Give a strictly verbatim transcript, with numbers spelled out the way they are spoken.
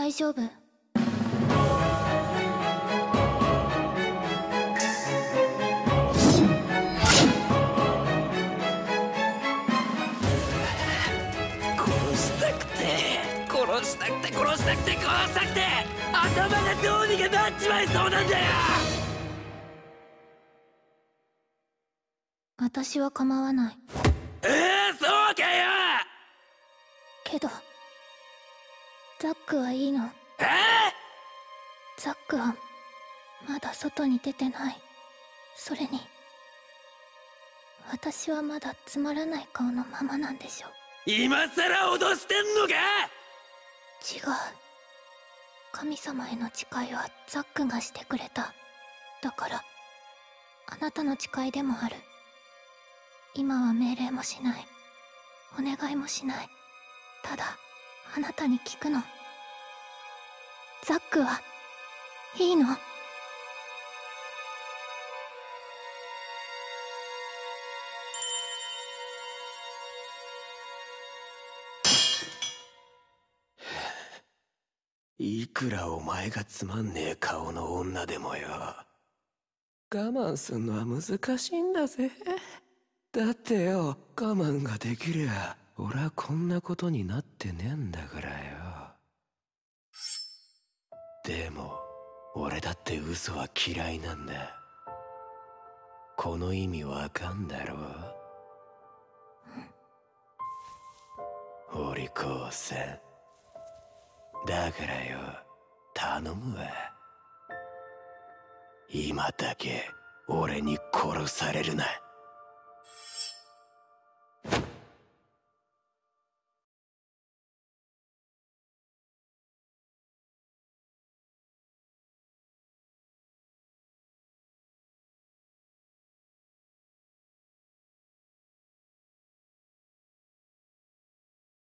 大丈夫。 殺したくて殺したくて殺したくて殺したくて頭がどうにかなっちまいそうなんだよ。 私は構わない。 ええー、そうかよ。 けどザックはいいの。 えー、 ザックはまだ外に出てない。それに私はまだつまらない顔のままなんでしょ。 今さら脅してんのか。 違う。神様への誓いはザックがしてくれた。だからあなたの誓いでもある。今は命令もしない、お願いもしない。ただあなたに聞くの。ザックはいいの？ いくらお前がつまんねえ顔の女でもよ、我慢すんのは難しいんだぜ。だってよ、我慢ができりゃ俺はこんなことになってねえんだからよ。でも俺だって嘘は嫌いなんだ。この意味わかんだろう。お利口さんだからよ、頼むわ。今だけ俺に殺されるな。